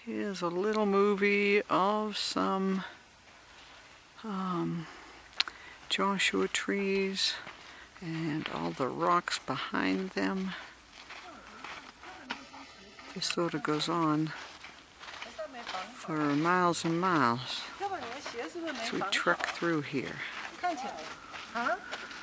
Here's a little movie of some Joshua trees and all the rocks behind them. This sort of goes on for miles and miles as we trek through here.